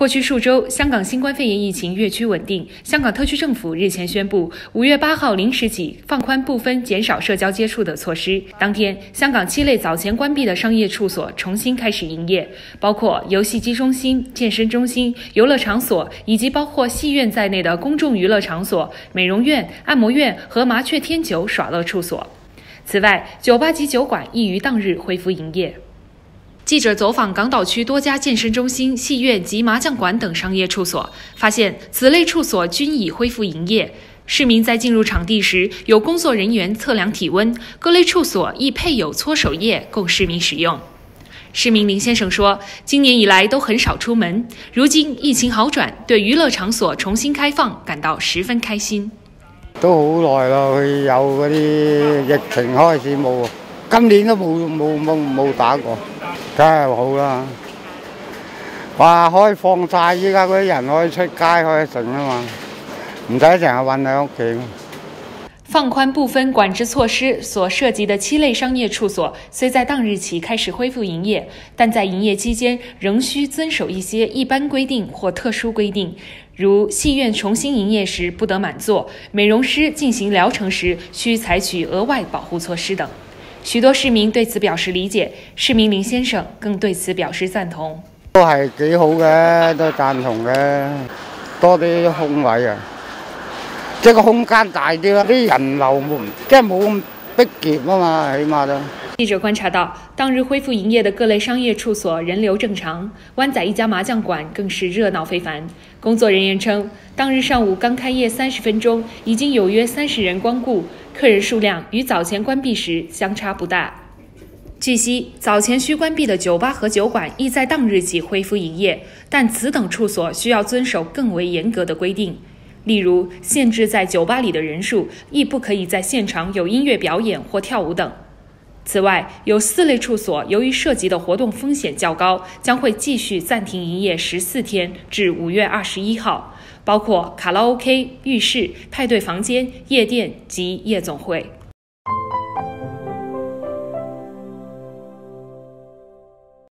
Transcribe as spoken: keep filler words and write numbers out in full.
过去数周，香港新冠肺炎疫情越趋稳定。香港特区政府日前宣布，五月八号零时起放宽部分减少社交接触的措施。当天，香港七类早前关闭的商业处所重新开始营业，包括游戏机中心、健身中心、游乐场所以及包括戏院在内的公众娱乐场所、美容院、按摩院和麻雀天酒耍乐处所。此外，酒吧及酒馆亦于当日恢复营业。记者走访港岛区多家健身中心、戏院及麻将馆等商业处所，发现此类处所均已恢复营业。市民在进入场地时，有工作人员测量体温，各类处所亦配有搓手液供市民使用。市民林先生说，今年以来都很少出门，如今疫情好转，对娱樂場所重新開放感到十分開心。 都好耐啦，佢有嗰啲疫情開始冇，今年都冇冇冇冇打過。梗係好啦！話開放晒，依家嗰啲人可以出街，可以整啊嘛，唔使成日韞喺屋企。 放寬部分管制措施所涉及的七類商業處所，雖在當日起開始恢復營業，但在營業期間仍需遵守一些一般規定或特殊規定，如戲院重新營業時不得滿座，美容師進行療程時需採取額外保護措施等。許多市民對此表示理解，市民林先生更對此表示贊同。 都係幾好嘅，都贊同嘅，多啲空位啊，即係個空間大啲啦，啲人流冇即係冇咁逼傑啊嘛，起碼都。 記者觀察到，當日恢復營業的各類商業處所人流正常，灣仔一家麻將館更是熱鬧非凡。工作人員稱，當日上午剛開業三十分鐘，已經有約三十人光顧，客人數量與早前關閉時相差不大。據悉，早前需關閉的酒吧和酒館亦在當日起恢復營業，但此等處所需要遵守更為嚴格的規定，例如限制在酒吧裡的人數，亦不可以在現場有音樂表演或跳舞等。此外，有四類處所由於涉及的活動風險較高，將會繼續暫停營業十四天至五月二十一號，包括卡拉 OK、浴室、派對房間、夜店及夜總會。